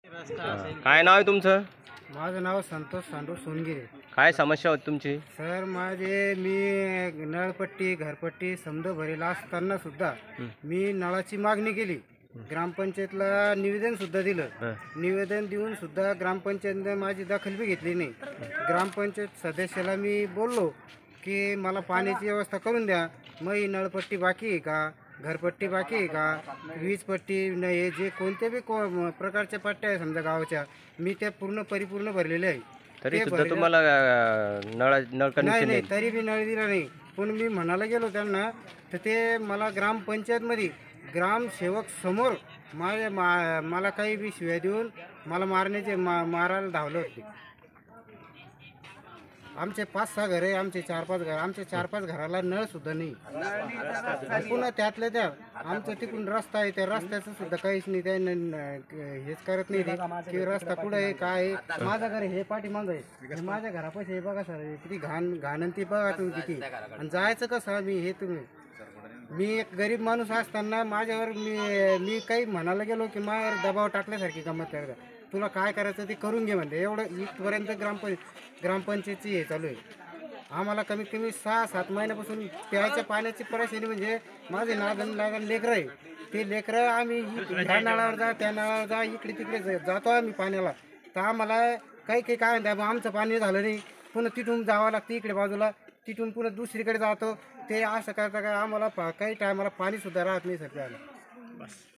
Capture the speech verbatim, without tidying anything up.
काय नाव आहे तुमचं? माझं नाव संतोष सांडू सोनगिरे. काय समस्या होती तुमची? सर माझे मी नळपट्टी घरपट्टी समजा भरेला असताना सुद्धा मी नळाची मागणी केली. ग्रामपंचायतला निवेदन सुद्धा दिलं. निवेदन देऊन सुद्धा ग्रामपंचायतने माझी दखल बी घेतली नाही. ग्रामपंचायत सदस्याला मी बोललो की मला पाण्याची व्यवस्था करून द्या. मग ही नळपट्टी बाकी आहे का, घरपट्टी बाकी आहे का, वीज पट्टी नाही, जे कोणत्या बी को प्रकारच्या पट्ट्या आहे समजा गावाच्या, मी त्या पूर्ण परिपूर्ण भरलेले आहे. तरी ते सुद्धा भरले- तुम्हाला अं, नळ नळ नाही कनेक्शन नाही नाही. तरी बी नळ दिला नाही. पण मी म्हणायला गेलो त्यांना तर ते मला ग्रामपंचायतमध्ये ग्रामसेवक समोर माझ्या मा मला काही बी शिव्या देऊन मला मारण्याचे मा मारायला धावले होते. आमचे पाच सहा घर आहे, आमचे चार पाच घर, आमच्या चार पाच घराला नळ सुद्धा नाही. पुन्हा त्यातल्या त्या आमचं तिकडून रस्ता आहे, त्या रस्त्याचं सुद्धा काहीच नाही. त्या हेच करत नाही ते की रस्ता कुठं आहे काय आहे. माझं घर हे पाठीमागं आहे, हे माझ्या घरापाशी हे बघा सर, किती घाण घाण आणि ती बघा तुम्ही किती. आणि जायचं कसं मी हे तुम्ही मी एक गरीब माणूस असताना माझ्यावर मी मी काही म्हणायला गेलो की माझ्यावर दबाव टाकल्यासारखी गंमत करता. तुला काय करायचं ते करून घे म्हणते. एवढं इथपर्यंत ग्रामपं ग्रामपंचायतची हे चालू आहे. आम्हाला कमीत कमी सहा सात महिन्यापासून प्यायच्या पाण्याची परेशानी म्हणजे माझे नादन लागण लेकरं आहे. ते लेकरं आम्ही ह्या नळावर जा त्या नळावर जा इकडे तिकडे ज- जातो आम्ही पाण्याला. तर आम्हाला काही काही काय म्हणतात आमचं पाणी झालं नाही, पुन्हा तिथून जावं लागतं इकडे बाजूला, तिथून पुन्हा दुसरीकडे जातो. ते असं करता काय आम्हाला पा काही टायमाला पाणीसुद्धा राहत नाही सध्या.